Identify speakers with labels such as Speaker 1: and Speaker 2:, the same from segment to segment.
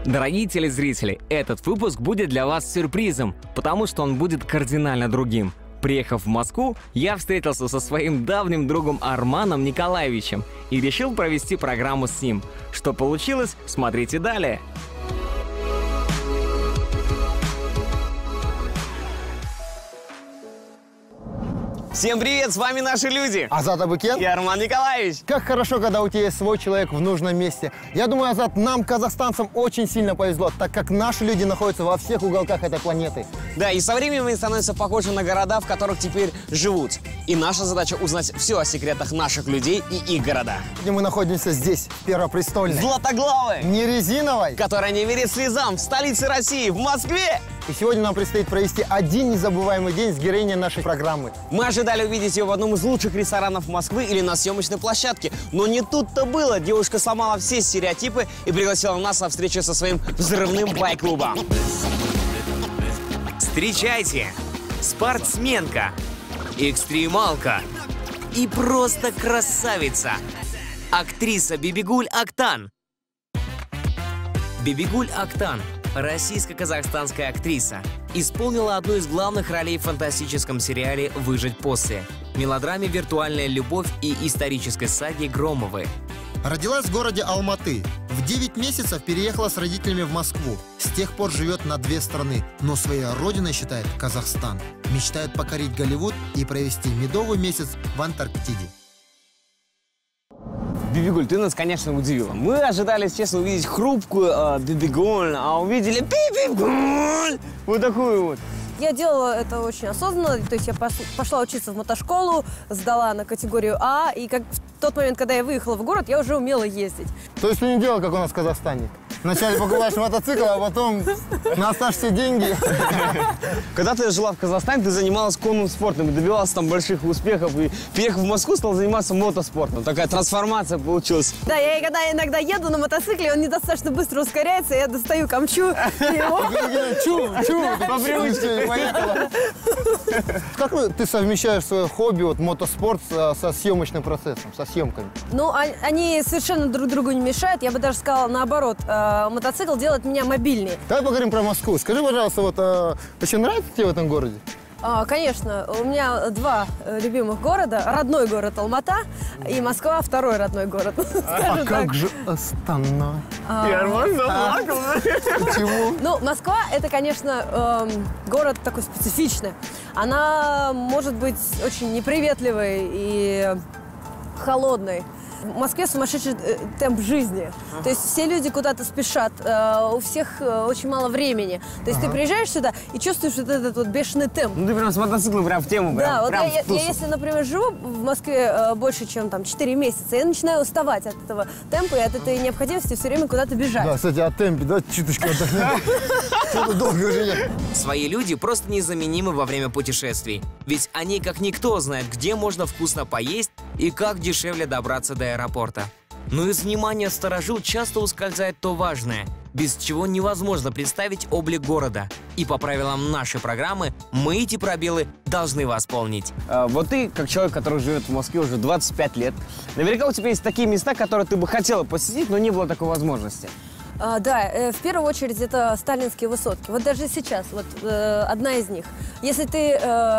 Speaker 1: Дорогие телезрители, этот выпуск будет для вас сюрпризом, потому что он будет кардинально другим. Приехав в Москву, я встретился со своим давним другом Арманом Николаевичем и решил провести программу с ним. Что получилось, смотрите далее. Всем привет, с вами наши люди!
Speaker 2: Азат Абыкен
Speaker 1: и Арман Николаевич.
Speaker 2: Как хорошо, когда у тебя есть свой человек в нужном месте. Я думаю, Азат, нам, казахстанцам, очень сильно повезло, так как наши люди находятся во всех уголках этой планеты.
Speaker 1: Да, и со временем они становятся похожи на города, в которых теперь живут. И наша задача узнать все о секретах наших людей и их города.
Speaker 2: И мы находимся здесь, в Первопрестольной.
Speaker 1: Златоглавой!
Speaker 2: Не резиновой!
Speaker 1: Которая не верит слезам, в столице России, в Москве!
Speaker 2: И сегодня нам предстоит провести один незабываемый день с героиней нашей программы.
Speaker 1: Мы ожидали увидеть ее в одном из лучших ресторанов Москвы или на съемочной площадке. Но не тут-то было. Девушка сломала все стереотипы и пригласила нас на встречу со своим взрывным байк-клубом. Встречайте! Спортсменка, экстремалка и просто красавица. Актриса Бибигуль Актан. Бибигуль Актан, российско-казахстанская актриса, исполнила одну из главных ролей в фантастическом сериале «Выжить после», мелодраме «Виртуальная любовь» и исторической саге «Громовы».
Speaker 2: Родилась в городе Алматы. В 9 месяцев переехала с родителями в Москву. С тех пор живет на 2 страны, но своей родиной считает Казахстан. Мечтает покорить Голливуд и провести медовый месяц в Антарктиде.
Speaker 1: Бибигуль, ты нас, конечно, удивила. Мы ожидали, честно, увидеть хрупкую Бибигуль, а увидели Бибигуль! Вот такую вот.
Speaker 3: Я делала это очень осознанно, то есть я пошла учиться в мотошколу, сдала на категорию А, и как в тот момент, когда я выехала в город, я уже умела ездить.
Speaker 2: То есть ты не делала, как у нас в Казахстане? Вначале покупаешь мотоцикл, а потом на оставшиеся деньги.
Speaker 1: Когда ты жила в Казахстане, ты занималась конным спортом и добивалась там больших успехов. И переехав в Москву, стала заниматься мотоспортом. Такая трансформация получилась.
Speaker 3: Да, я когда иногда еду на мотоцикле, он недостаточно быстро ускоряется, я достаю камчу.
Speaker 2: По привычке поехала. Как ты совмещаешь свое хобби, вот мотоспорт, со съемочным процессом, со съемками?
Speaker 3: Ну, они совершенно друг другу не мешают. Я бы даже сказала наоборот. Мотоцикл делает меня мобильнее.
Speaker 2: Давай поговорим про Москву. Скажи, пожалуйста, вот очень нравится тебе в этом городе?
Speaker 3: Конечно. У меня 2 любимых города. Родной город Алмата и Москва, второй родной город.
Speaker 2: А как же Астана?
Speaker 1: И Арман заплакал.
Speaker 2: Почему?
Speaker 3: Ну, Москва – это, конечно, город такой специфичный. Она может быть очень неприветливой и холодной. В Москве сумасшедший темп жизни. То есть все люди куда-то спешат, у всех очень мало времени. То есть ты приезжаешь сюда и чувствуешь вот этот вот бешеный темп.
Speaker 1: Ну ты прям с мотоциклом прям в тему.
Speaker 3: Да, вот я если, например, живу в Москве больше, чем там 4 месяца, я начинаю уставать от этого темпа и от этой необходимости все время куда-то бежать.
Speaker 2: Да, кстати, о темпе, да, чуточку отдохнем. Что-то долго живет.
Speaker 1: Свои люди просто незаменимы во время путешествий. Ведь они, как никто, знают, где можно вкусно поесть и как дешевле добраться до аэропорта. Но из внимания старожил часто ускользает то важное, без чего невозможно представить облик города. И по правилам нашей программы мы эти пробелы должны восполнить. Вот ты, как человек, который живет в Москве уже 25 лет, наверняка у тебя есть такие места, которые ты бы хотела посетить, но не было такой возможности.
Speaker 3: Да, в первую очередь это сталинские высотки. Вот даже сейчас, вот одна из них. Если ты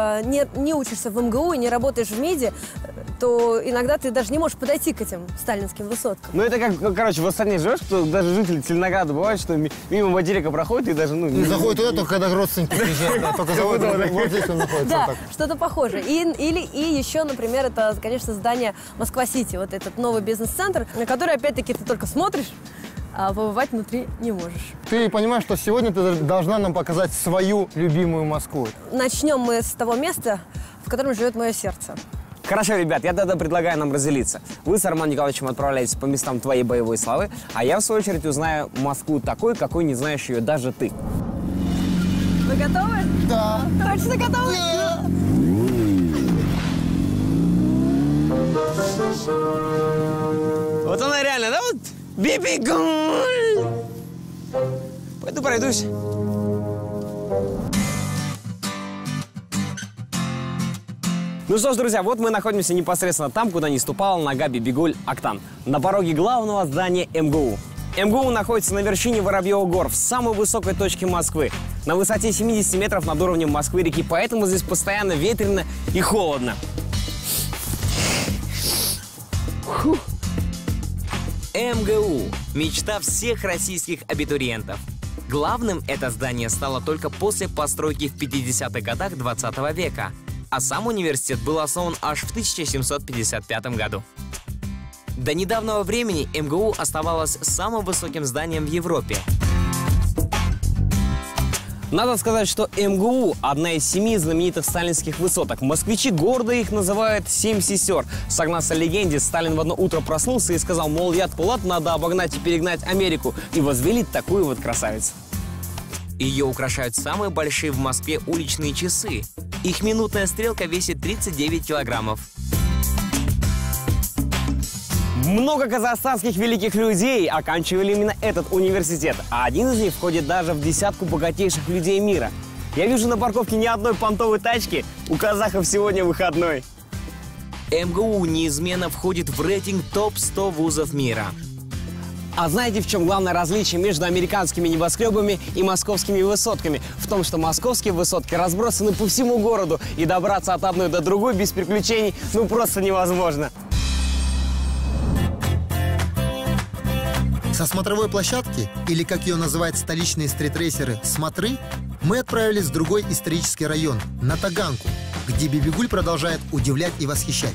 Speaker 3: не учишься в МГУ и не работаешь в МИДе, то иногда ты даже не можешь подойти к этим сталинским высоткам.
Speaker 1: Ну это как, короче, в Астане живешь, что даже жители Целинограда бывают, что мимо Бадирика проходят и даже,
Speaker 2: Не заходит туда, только когда родственники приезжают, только заходит, вот здесь он находится.
Speaker 3: Да, что-то похожее. И еще, например, это, конечно, здание Москва-Сити, вот этот новый бизнес-центр, на который, опять-таки, ты только смотришь, а побывать внутри не можешь.
Speaker 2: Ты понимаешь, что сегодня ты должна нам показать свою любимую Москву.
Speaker 3: Начнем мы с того места, в котором живет мое сердце.
Speaker 1: Хорошо, ребят, я тогда предлагаю нам разделиться. Вы с Арманом Николаевичем отправляетесь по местам твоей боевой славы, а я, в свою очередь, узнаю Москву такой, какой не знаешь ее даже ты.
Speaker 3: Вы готовы?
Speaker 2: Да.
Speaker 3: Точно готовы?
Speaker 2: Да.
Speaker 1: Вот она реально, да? Вот Бибигуль! Пойду пройдусь. Ну что ж, друзья, вот мы находимся непосредственно там, куда не ступала нога Бибигуль Актан. На пороге главного здания МГУ.
Speaker 4: МГУ находится на вершине Воробьевых гор, в самой высокой точке Москвы, на высоте 70 метров над уровнем Москвы-реки, поэтому здесь постоянно ветрено и холодно.
Speaker 1: МГУ – мечта всех российских абитуриентов. Главным это здание стало только после постройки в 50-х годах 20 века, а сам университет был основан аж в 1755 году. До недавнего времени МГУ оставалось самым высоким зданием в Европе.
Speaker 4: Надо сказать, что МГУ – одна из 7 знаменитых сталинских высоток. Москвичи гордо их называют «Семь сестер». Согласно легенде, Сталин в одно утро проснулся и сказал, мол, Яд-Пулат надо обогнать и перегнать Америку. И возвели такую вот красавицу.
Speaker 1: Ее украшают самые большие в Москве уличные часы. Их минутная стрелка весит 39 килограммов.
Speaker 4: Много казахстанских великих людей оканчивали именно этот университет, а один из них входит даже в десятку богатейших людей мира. Я вижу на парковке ни одной понтовой тачки, у казахов сегодня выходной.
Speaker 1: МГУ неизменно входит в рейтинг топ-100 вузов мира.
Speaker 4: А знаете, в чем главное различие между американскими небоскребами и московскими высотками? В том, что московские высотки разбросаны по всему городу, и добраться от одной до другой без приключений ну просто невозможно.
Speaker 2: Со смотровой площадки, или как ее называют столичные стритрейсеры, смотры, мы отправились в другой исторический район, на Таганку, где Бибигуль продолжает удивлять и восхищать.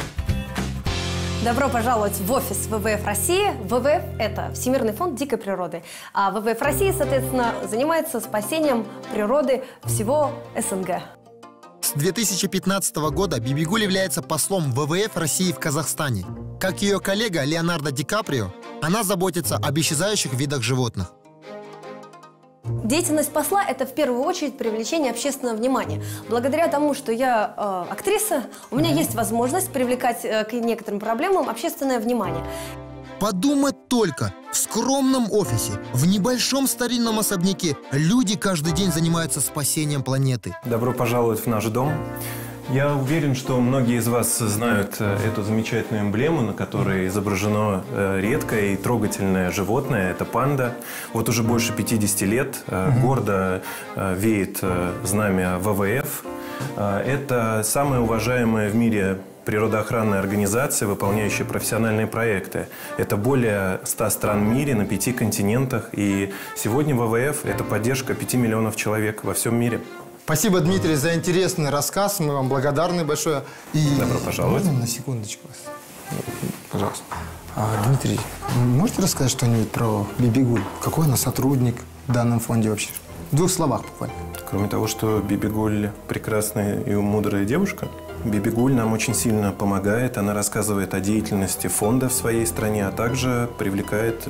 Speaker 3: Добро пожаловать в офис ВВФ России. ВВФ – это Всемирный фонд дикой природы. А ВВФ России, соответственно, занимается спасением природы всего СНГ.
Speaker 2: С 2015 года Бибигуль является послом ВВФ России в Казахстане. Как ее коллега Леонардо Ди Каприо, она заботится об исчезающих видах животных.
Speaker 3: Деятельность посла – это в первую очередь привлечение общественного внимания. Благодаря тому, что я актриса, у меня есть возможность привлекать к некоторым проблемам общественное внимание.
Speaker 2: Подумать только, в скромном офисе, в небольшом старинном особняке люди каждый день занимаются спасением планеты.
Speaker 5: Добро пожаловать в наш дом. Я уверен, что многие из вас знают эту замечательную эмблему, на которой изображено редкое и трогательное животное. Это панда. Вот уже больше 50 лет гордо веет знамя ВВФ. Это самая уважаемая в мире природоохранная организация, выполняющая профессиональные проекты. Это более 100 стран в мире, на 5 континентах. И сегодня ВВФ – это поддержка 5 миллионов человек во всем мире.
Speaker 6: Спасибо, Дмитрий, за интересный рассказ. Мы вам благодарны большое. И
Speaker 5: добро пожаловать.
Speaker 6: Можно на секундочку вас? Пожалуйста. Дмитрий, можете рассказать что-нибудь про Бибигуль? Какой она сотрудник в данном фонде вообще? В 2 словах буквально.
Speaker 5: Кроме того, что Бибигуль прекрасная и мудрая девушка, Бибигуль нам очень сильно помогает. Она рассказывает о деятельности фонда в своей стране, а также привлекает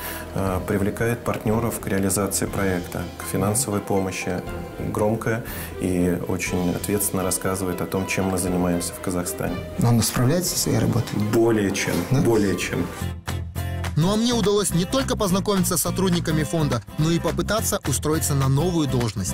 Speaker 5: партнеров к реализации проекта, к финансовой помощи. Громко и очень ответственно рассказывает о том, чем мы занимаемся в Казахстане.
Speaker 6: Но она справляется со своей работой?
Speaker 5: Более чем. Да? Более чем.
Speaker 2: Ну а мне удалось не только познакомиться с сотрудниками фонда, но и попытаться устроиться на новую должность.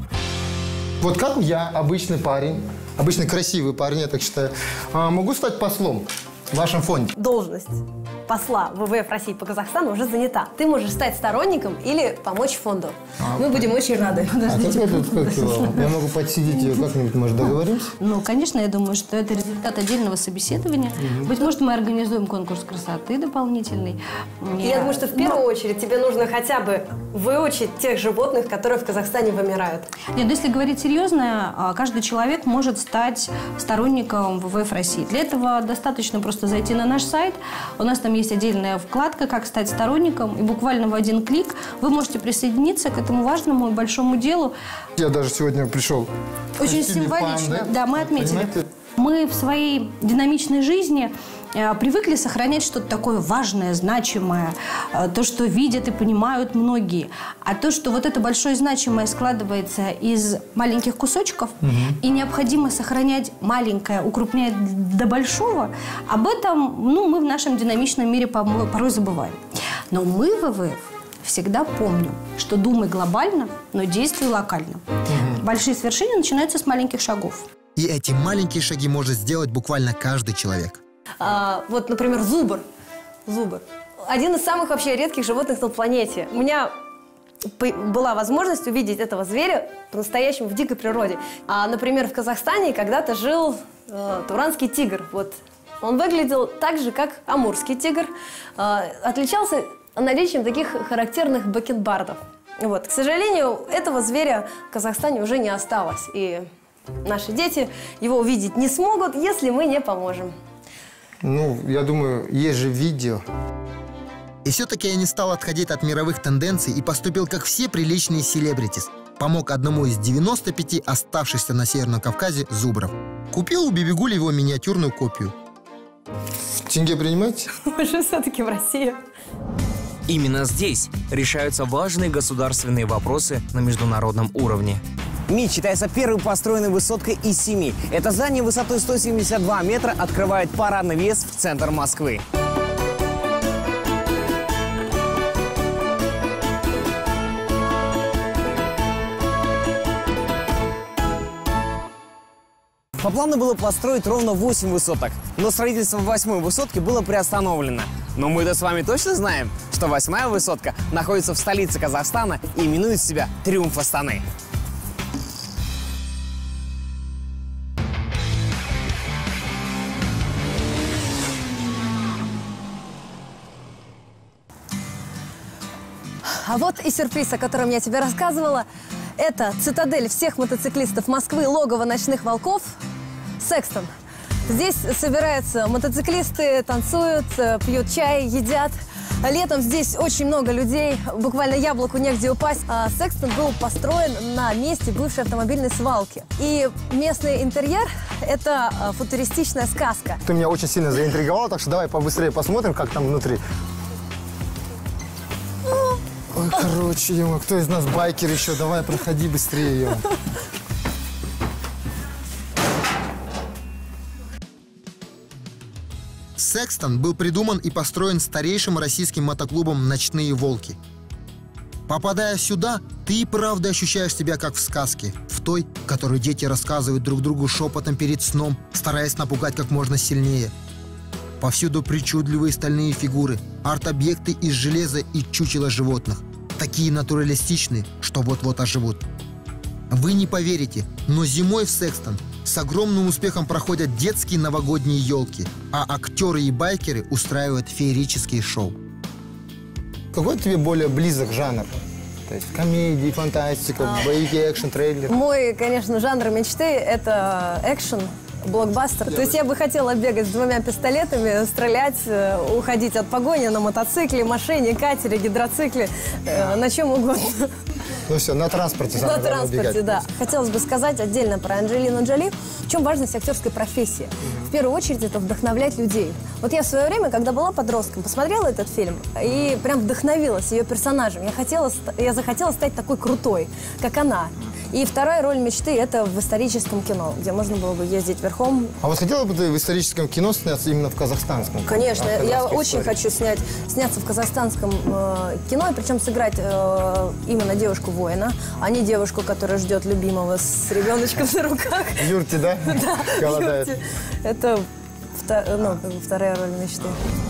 Speaker 6: Вот как я, обычный парень, обычный красивый парень, я так считаю, могу стать послом в вашем фонде?
Speaker 3: Должность посла ВВФ России по Казахстану уже занята. Ты можешь стать сторонником или помочь фонду. Мы будем очень рады.
Speaker 6: Я могу подсидеть ее как-нибудь, может, договоримся?
Speaker 7: Ну, конечно, я думаю, что это результат отдельного собеседования. Быть может, мы организуем конкурс красоты дополнительный.
Speaker 3: Я думаю, что в первую очередь тебе нужно хотя бы выучить тех животных, которые в Казахстане вымирают.
Speaker 7: Нет, если говорить серьезно, каждый человек может стать сторонником ВВФ России. Для этого достаточно просто зайти на наш сайт. У нас там есть отдельная вкладка «Как стать сторонником», и буквально в один клик вы можете присоединиться к этому важному и большому делу.
Speaker 6: Я даже сегодня пришел.
Speaker 7: Очень символично.
Speaker 6: Панды.
Speaker 7: Да, мы отметили.
Speaker 6: Понимаете?
Speaker 7: Мы в своей динамичной жизни привыкли сохранять что-то такое важное, значимое, то, что видят и понимают многие. А то, что вот это большое значимое складывается из маленьких кусочков, и необходимо сохранять маленькое, укрупнять до большого, об этом мы в нашем динамичном мире порой забываем. Но мы, ВВФ, всегда помним, что думай глобально, но действуй локально. Большие свершения начинаются с маленьких шагов.
Speaker 2: И эти маленькие шаги может сделать буквально каждый человек.
Speaker 3: Вот, например, зубр. один из самых вообще редких животных на планете. У меня была возможность увидеть этого зверя по-настоящему в дикой природе. Например, в Казахстане когда-то жил туранский тигр. Вот. Он выглядел так же, как амурский тигр. Отличался наличием таких характерных бакенбардов. Вот. К сожалению, этого зверя в Казахстане уже не осталось. И наши дети его увидеть не смогут, если мы не поможем.
Speaker 6: Ну, я думаю, есть же видео.
Speaker 2: И все-таки я не стал отходить от мировых тенденций и поступил, как все приличные селебритис. Помог одному из 95 оставшихся на Северном Кавказе зубров. Купил у Бибигули его миниатюрную копию.
Speaker 6: Тенге принимаете?
Speaker 3: Мы же все-таки в России.
Speaker 1: Именно здесь решаются важные государственные вопросы на международном уровне.
Speaker 4: МИД считается первой построенной высоткой из 7. Это здание высотой 172 метра открывает парадный въезд в центр Москвы. По плану было построить ровно 8 высоток, но строительство 8-й высотки было приостановлено. Но мы-то с вами точно знаем, что 8-я высотка находится в столице Казахстана и именует себя Триумф Астаны.
Speaker 3: А вот и сюрприз, о котором я тебе рассказывала. Это цитадель всех мотоциклистов Москвы, логово ночных волков – Секстон. Здесь собираются мотоциклисты, танцуют, пьют чай, едят. Летом здесь очень много людей, буквально яблоку негде упасть. Секстон был построен на месте бывшей автомобильной свалки. И местный интерьер – это футуристичная сказка.
Speaker 6: Ты меня очень сильно заинтриговал, так что давай побыстрее посмотрим, как там внутри. Ой, короче, ё, кто из нас байкер еще? Давай, проходи быстрее, ё.
Speaker 2: Секстон был придуман и построен старейшим российским мотоклубом «Ночные волки». Попадая сюда, ты и правда ощущаешь себя как в сказке, в той, которую дети рассказывают друг другу шепотом перед сном, стараясь напугать как можно сильнее. Повсюду причудливые стальные фигуры, арт-объекты из железа и чучела животных. Такие натуралистичные, что вот-вот оживут. Вы не поверите, но зимой в Секстон с огромным успехом проходят детские новогодние елки, а актеры и байкеры устраивают феерические шоу.
Speaker 6: Какой тебе более близок жанр? То есть комедии, фантастика, боевики, экшен, трейлер?
Speaker 3: Мой, конечно, жанр мечты – это экшен, блокбастер. То есть я бы хотела бегать с 2 пистолетами, стрелять, уходить от погони на мотоцикле, машине, катере, гидроцикле, на чем угодно.
Speaker 6: Ну все, на транспорте.
Speaker 3: На транспорте, да. Хотелось бы сказать отдельно про Анджелину Джоли. В чем важность актерской профессии? В первую очередь это вдохновлять людей. Вот я в свое время, когда была подростком, посмотрела этот фильм и прям вдохновилась ее персонажем. Я захотела стать такой крутой, как она. И вторая роль мечты – это в историческом кино, где можно было бы ездить верхом.
Speaker 6: А вот хотела бы ты в историческом кино сняться именно в казахстанском?
Speaker 3: Конечно, я очень хочу сняться в казахстанском кино, и причем сыграть именно девушку-воина, а не девушку, которая ждет любимого с ребеночком на руках.
Speaker 6: Юрти, да?
Speaker 3: Да,
Speaker 6: голодает.
Speaker 3: Юрти. Это вторая роль мечты.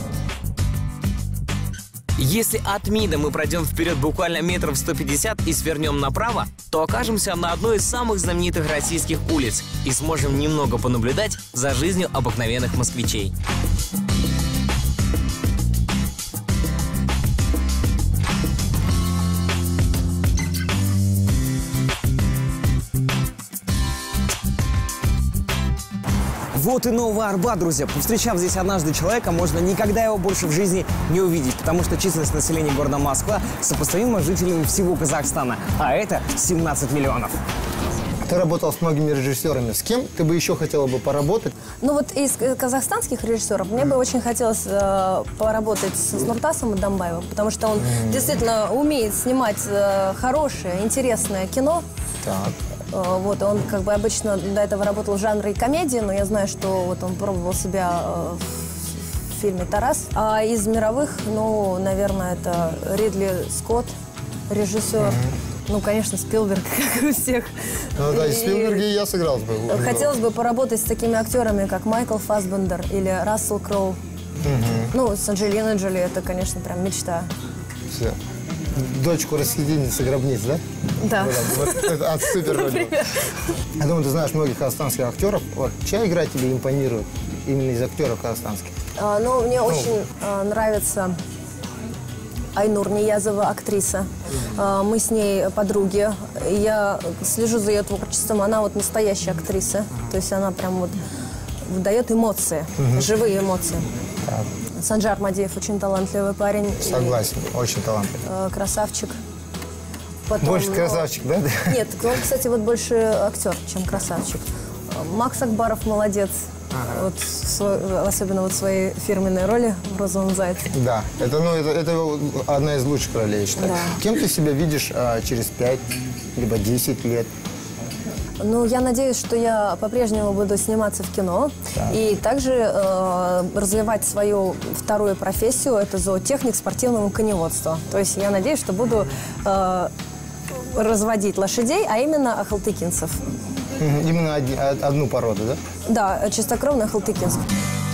Speaker 1: Если от МИДа мы пройдем вперед буквально метров 150 и свернем направо, то окажемся на одной из самых знаменитых российских улиц и сможем немного понаблюдать за жизнью обыкновенных москвичей.
Speaker 4: Вот и Новый Арбат, друзья. Повстречав здесь однажды человека, можно никогда его больше в жизни не увидеть, потому что численность населения города Москва сопоставима с жителями всего Казахстана, а это 17 миллионов.
Speaker 6: Ты работал с многими режиссерами. С кем ты бы еще хотела бы поработать?
Speaker 3: Ну вот из казахстанских режиссеров мне бы очень хотелось поработать с Нуртасом Адамбаевым, потому что он действительно умеет снимать хорошее, интересное кино.
Speaker 6: Так.
Speaker 3: Вот, он как бы обычно до этого работал в жанре комедии, но я знаю, что вот он пробовал себя в фильме «Тарас». А из мировых, ну, наверное, это Ридли Скотт, режиссер. Ну, конечно, Спилберг, как у всех.
Speaker 6: Ну да, и Спилберге я сыграл бы.
Speaker 3: Хотелось бы поработать с такими актерами, как Майкл Фассбендер или Рассел Кроу. Ну, с Анджелиной Джоли это, конечно, прям мечта.
Speaker 6: Все. Дочку расхитительницы гробниц, да?
Speaker 3: Да.
Speaker 6: Вот это от супер роли. Я думаю, ты знаешь многих казахстанских актеров. Вот чья игра тебе импонирует именно из актеров казахстанских?
Speaker 3: Ну, мне очень нравится Айнур Ниязова, актриса. Мы с ней подруги. Я слежу за ее творчеством. Она вот настоящая актриса. То есть она прям вот выдает эмоции, живые эмоции.
Speaker 6: Так.
Speaker 3: Санджар Мадеев очень талантливый парень.
Speaker 6: Согласен, очень талантливый.
Speaker 3: Красавчик. Потом,
Speaker 6: Больше красавчик, да?
Speaker 3: Нет, он, кстати, вот больше актер, чем красавчик. Макс Акбаров молодец. Вот, особенно вот в своей фирменной роли в «Розовом зайце».
Speaker 6: Да, это одна из лучших ролей, я считаю.
Speaker 3: Да.
Speaker 6: Кем ты себя видишь через 5, либо 10 лет?
Speaker 3: Ну, я надеюсь, что я по-прежнему буду сниматься в кино.
Speaker 6: Да.
Speaker 3: И также развивать свою вторую профессию – это зоотехник спортивного коневодства. То есть я надеюсь, что буду разводить лошадей, а именно ахалтыкинцев.
Speaker 6: Именно одну породу, да?
Speaker 3: Да, чистокровный ахалтыкинцев.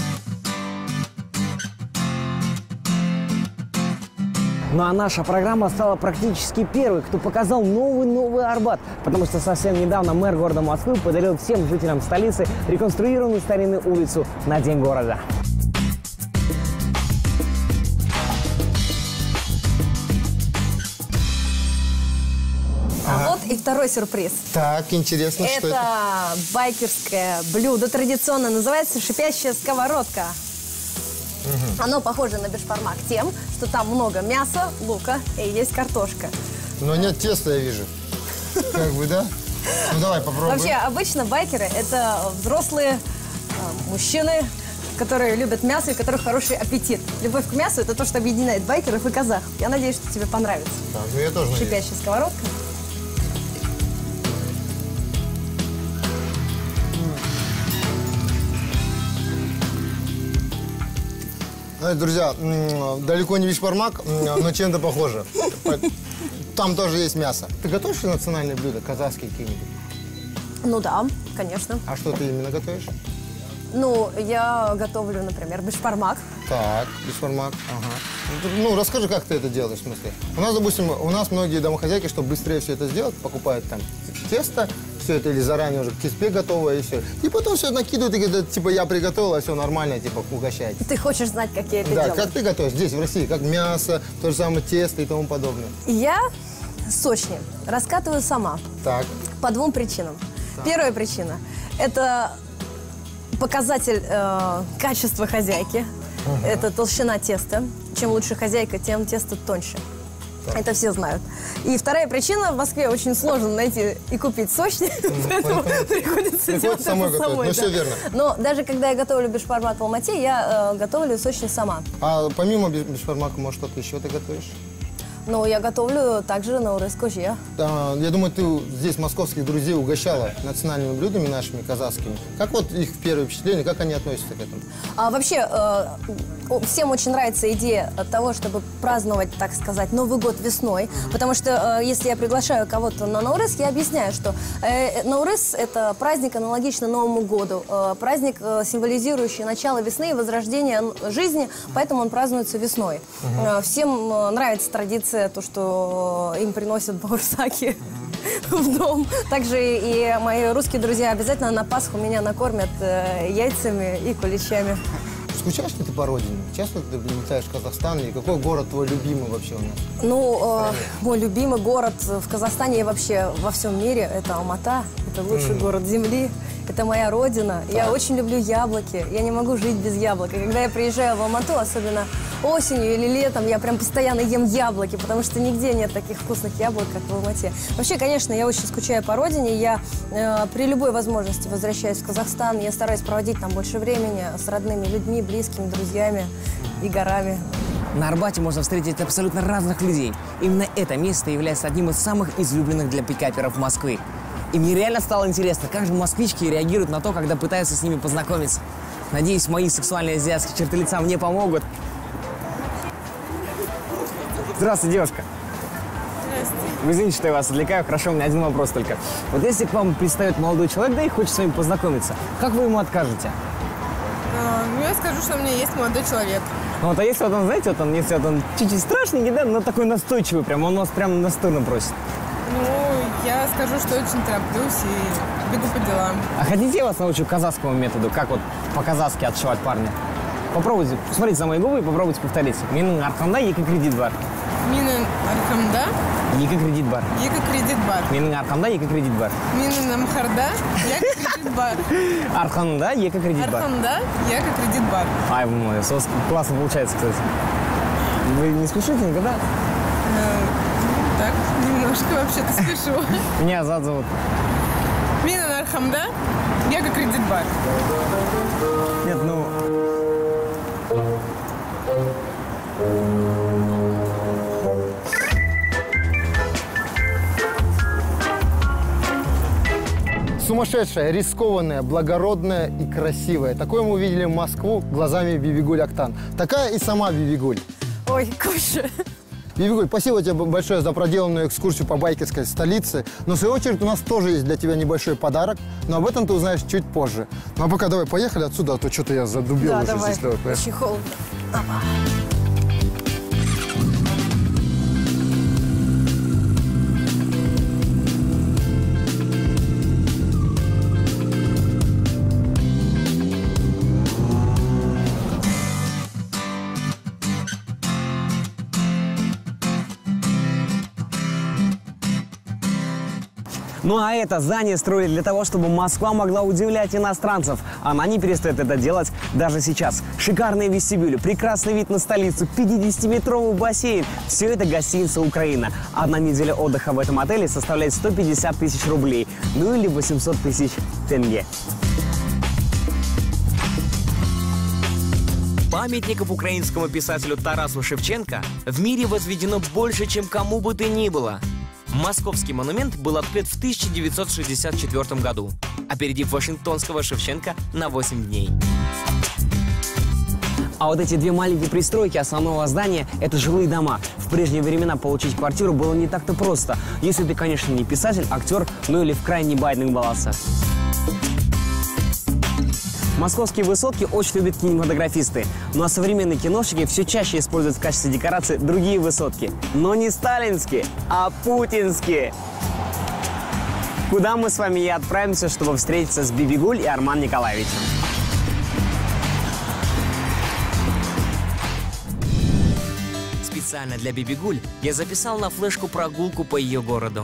Speaker 4: Ну а наша программа стала практически первой, кто показал новый Арбат. Потому что совсем недавно мэр города Москвы подарил всем жителям столицы реконструированную старинную улицу на День города.
Speaker 3: А вот и второй сюрприз.
Speaker 6: Так, интересно, что это?
Speaker 3: Это байкерское блюдо традиционно, называется шипящая сковородка. Оно похоже на бешбармак тем, что там много мяса, лука и есть картошка.
Speaker 6: Но нет теста, я вижу. Как бы, да? Ну, давай попробуем.
Speaker 3: Вообще, обычно байкеры – это взрослые мужчины, которые любят мясо и у которых хороший аппетит. Любовь к мясу – это то, что объединяет байкеров и казахов. Я надеюсь, что тебе понравится.
Speaker 6: Так, ну я тоже надеюсь.
Speaker 3: Шипящая сковородка.
Speaker 6: Знаете, друзья, далеко не бешбармак, но чем-то похоже. Там тоже есть мясо. Ты готовишь национальные блюда, казахские какие-нибудь?
Speaker 3: Ну да, конечно.
Speaker 6: А что ты именно готовишь?
Speaker 3: Ну, я готовлю, например, бешбармак.
Speaker 6: Так, бешбармак, ага. Ну, расскажи, как ты это делаешь, в смысле? У нас, допустим, многие домохозяйки, чтобы быстрее все это сделать, покупают там тесто, все это или заранее уже к теспе готовое, и все. И потом все накидывают и говорят, типа, я приготовила, все нормально, типа, угощайте.
Speaker 3: Ты хочешь знать, как я это
Speaker 6: Да,
Speaker 3: делаю?
Speaker 6: как ты готовишь здесь, в России, как мясо, то же самое тесто и тому подобное.
Speaker 3: Я сочни раскатываю сама
Speaker 6: Так.
Speaker 3: по двум причинам. Первая причина – это показатель качества хозяйки. Это толщина теста. Чем лучше хозяйка, тем тесто тоньше. Это все знают. И вторая причина – в Москве очень сложно найти и купить сочни, поэтому приходится делать это самой.
Speaker 6: Ну, все верно.
Speaker 3: Но даже когда я готовлю бешбармак в Алмате, я готовлю сочни сама.
Speaker 6: А помимо бешбармака, может, что-то еще ты готовишь?
Speaker 3: Но я готовлю также наурыз кожье.
Speaker 6: Я думаю, ты здесь московских друзей угощала национальными блюдами нашими, казахскими. Как вот их первое впечатление, как они относятся к этому?
Speaker 3: Вообще, всем очень нравится идея того, чтобы праздновать, так сказать, Новый год весной. Потому что, если я приглашаю кого-то на Наурыз, я объясняю, что Наурыз – это праздник аналогично Новому году. Праздник, символизирующий начало весны и возрождение жизни, поэтому он празднуется весной. Всем нравится традиция, то, что им приносят баурсаки в дом. Также и мои русские друзья обязательно на Пасху меня накормят яйцами и куличами.
Speaker 6: Скучаешь ли ты по родине? Часто ты летаешь в Казахстан? И какой город твой любимый вообще у нас?
Speaker 3: Ну, мой любимый город в Казахстане и вообще во всем мире – это Алмата. Это лучший город земли. Это моя родина. Я очень люблю яблоки. Я не могу жить без яблок. И когда я приезжаю в Алмату, особенно осенью или летом, я прям постоянно ем яблоки, потому что нигде нет таких вкусных яблок, как в Алмате. Вообще, конечно, я очень скучаю по родине. Я при любой возможности возвращаюсь в Казахстан. Я стараюсь проводить там больше времени с родными людьми, близкими, друзьями и горами.
Speaker 1: На Арбате можно встретить абсолютно разных людей. Именно это место является одним из самых излюбленных для пикаперов Москвы. И мне реально стало интересно, как же москвички реагируют на то, когда пытаются с ними познакомиться. Надеюсь, мои сексуальные азиатские черты лица мне помогут. Здравствуйте, девушка. Здравствуйте. Вы извините, что я вас отвлекаю. Хорошо, у меня один вопрос только. Вот если к вам пристает молодой человек, да и хочет с вами познакомиться, как вы ему откажете?
Speaker 8: Ну, я скажу, что у меня есть молодой человек.
Speaker 4: Ну, вот, а если вот он, знаете, вот он, если вот он чуть-чуть страшненький, да, но такой настойчивый прям, он вас прям настырно просит.
Speaker 8: Ну, я скажу, что очень тороплюсь и бегу по делам.
Speaker 4: А хотите, я вас научу казахскому методу, как вот по-казахски отшивать парня? Попробуйте, посмотрите на мои губы и попробуйте повторить. Менің арқамда екі кредит бар.
Speaker 8: Менің арқамда
Speaker 4: екі кредит бар.
Speaker 8: екі кредит бар.
Speaker 4: Менің арқамда екі кредит бар.
Speaker 8: Менің амхарда екі кредит бар.
Speaker 4: Арқамда екі кредит бар.
Speaker 8: Арқамда екі кредит бар.
Speaker 4: Ай, вы молодец, у вас классно получается, кстати. Вы не спешите никогда?
Speaker 8: Так, немножко вообще-то спешу.
Speaker 4: Меня Азат зовут.
Speaker 8: Менің арқамда екі кредит бар.
Speaker 4: Нет, ну...
Speaker 6: Сумасшедшая, рискованная, благородная и красивая. Такое мы увидели в Москву глазами Бибигуль Актан. Такая и сама Бибигуль.
Speaker 3: Ой, Коша.
Speaker 6: Бибигуль, спасибо тебе большое за проделанную экскурсию по байкерской столице. Но в свою очередь у нас тоже есть для тебя небольшой подарок, но об этом ты узнаешь чуть позже. Ну а пока давай поехали отсюда, а то что-то я задубел
Speaker 3: Да,
Speaker 6: уже
Speaker 3: давай.
Speaker 6: здесь. Давай,
Speaker 3: Очень холодно. Опа.
Speaker 4: Ну а это здание строили для того, чтобы Москва могла удивлять иностранцев. Она не перестает это делать даже сейчас. Шикарные вестибюли, прекрасный вид на столицу, 50-метровый бассейн. Все это гостиница «Украина». Одна неделя отдыха в этом отеле составляет 150 тысяч рублей. Ну или 800 тысяч тенге.
Speaker 1: Памятников украинскому писателю Тарасу Шевченко в мире возведено больше, чем кому бы то ни было. Московский монумент был открыт в 1964 году, опередив Вашингтонского Шевченко на 8 дней.
Speaker 4: А вот эти две маленькие пристройки основного здания – это жилые дома. В прежние времена получить квартиру было не так-то просто, если ты, конечно, не писатель, актер, ну или в крайне байдных баласах. Московские высотки очень любят кинематографисты. Ну а современные киношники все чаще используют в качестве декорации другие высотки. Но не сталинские, а путинские. Куда мы с вами и отправимся, чтобы встретиться с Бибигуль и Арман Николаевичем.
Speaker 1: Специально для Бибигуль я записал на флешку прогулку по ее городу.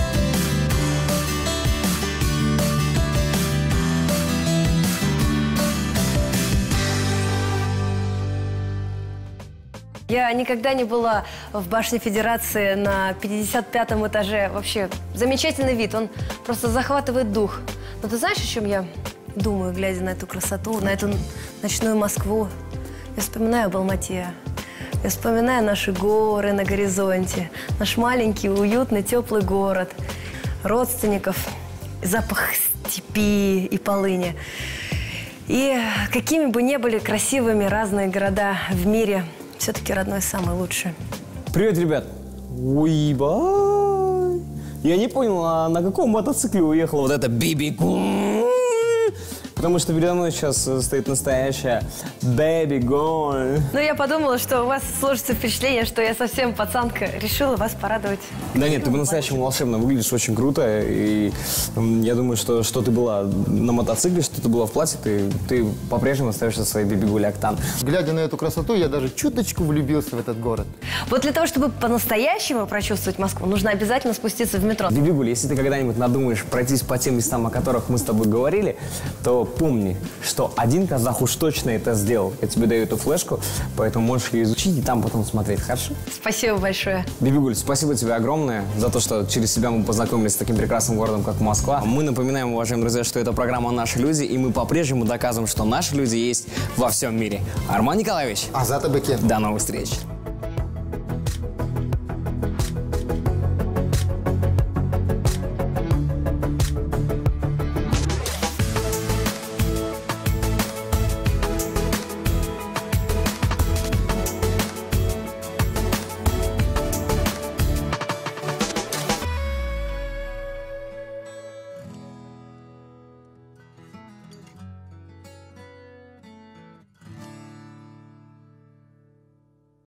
Speaker 3: Я никогда не была в башне Федерации на 55-м этаже. Вообще, замечательный вид, он просто захватывает дух. Но ты знаешь, о чем я думаю, глядя на эту красоту, на эту ночную Москву? Я вспоминаю об Алмате. Я вспоминаю наши горы на горизонте, наш маленький, уютный, теплый город, родственников, запах степи и полыни. И какими бы ни были красивыми разные города в мире, все-таки родной самый лучший.
Speaker 4: Привет, ребят. Ой, бай. Я не понял, а на каком мотоцикле уехала вот эта Бибигуль? Потому что передо мной сейчас стоит настоящая Бибигуль.
Speaker 3: Ну, я подумала, что у вас сложится впечатление, что я совсем пацанка. Решила вас порадовать.
Speaker 4: Да нет, ты по-настоящему волшебно выглядишь, очень круто. И я думаю, что ты была на мотоцикле, что ты была в платье, ты по-прежнему остаешься своей Бибигуль Актан.
Speaker 6: Глядя на эту красоту, я даже чуточку влюбился в этот город.
Speaker 3: Вот для того, чтобы по-настоящему прочувствовать Москву, нужно обязательно спуститься в метро.
Speaker 4: Бибигуль, если ты когда-нибудь надумаешь пройтись по тем местам, о которых мы с тобой говорили, то помни, что один казах уж точно это сделал. Я тебе даю эту флешку, поэтому можешь ее изучить и там потом смотреть, хорошо?
Speaker 3: Спасибо большое.
Speaker 4: Бибигуль, спасибо тебе огромное за то, что через себя мы познакомились с таким прекрасным городом, как Москва. Мы напоминаем, уважаемые друзья, что это программа «Наши люди», и мы по-прежнему доказываем, что наши люди есть во всем мире. Арман Николаевич.
Speaker 6: Азат Абакен.
Speaker 4: До новых встреч.